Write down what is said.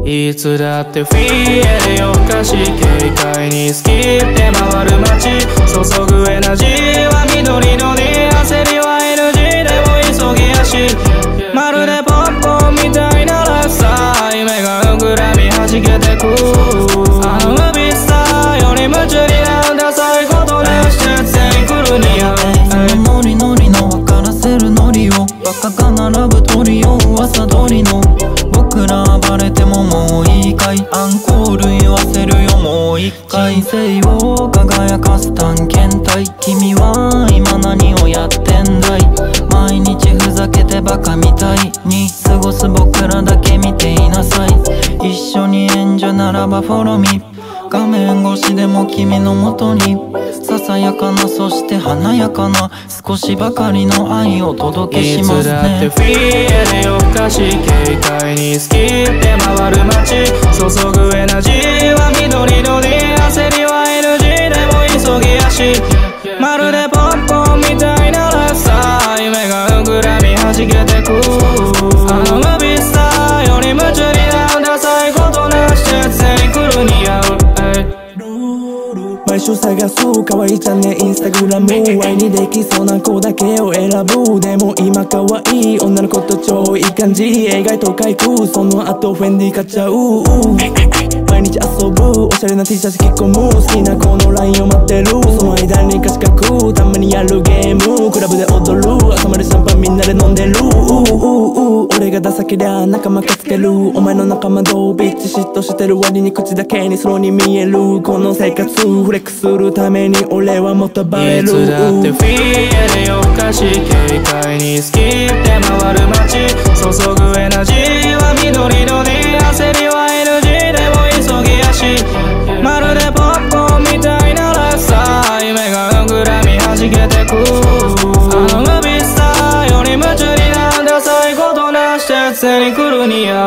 いつだってフィーエで夜更かし軽快にスキって回る街注ぐエナジーは緑色に焦りは NG でも急ぎ足まるでポップコーンみたいなラフさ夢が膨らみ弾けてくあのムービースターより夢中になるダサいことなし出世に来るに合うノリノリの分からせるノリをバカが並ぶ鳥を噂通りの僕ら暴れてももういいかいアンコール言わせるよもう一回人生を輝かす探検隊君は今何をやってんだい毎日ふざけてバカみたいに過ごす僕らだけ見ていなさい一緒に演者ならばフォローミ画面越しでも君のもとにささやかなそして華やかな少しばかりの愛を届けしますねいつだってフィーエで夜更かし軽快にスキって回る街注ぐエナジーは緑色に焦りは NG でも急ぎ足まるでポップコーンみたいなラフさ夢が膨らみ弾けてくあのムービースターより夢中になるダサいことなし出世に来るに合う毎週探す可愛いチャンネルインスタグラム愛にできそうな子だけを選ぶでも今可愛い女の子と超いい感じ映画と回復その後フェンディ買っちゃう毎日遊ぶおしゃれな T シャツ着込む好きな子の LINE を待ってるその間に歌詞書くたまにやるゲームクラブで踊る朝までシャンパンみんなで飲んでる俺がダサけりゃ仲間助けるお前の仲間どうビッチ嫉妬してる割に口だけにスローに見えるこの生活フレックスするために俺はもっと映えるいつだってフィーエで夜更かし軽快にスキって回る街注ぐエナジーは緑色に焦りは NG でも急ぎ足まるでポップコーンみたいなラフさ夢が膨らみ弾けてくあのムービースターより夢中になるダサいことなし出世に来るに合う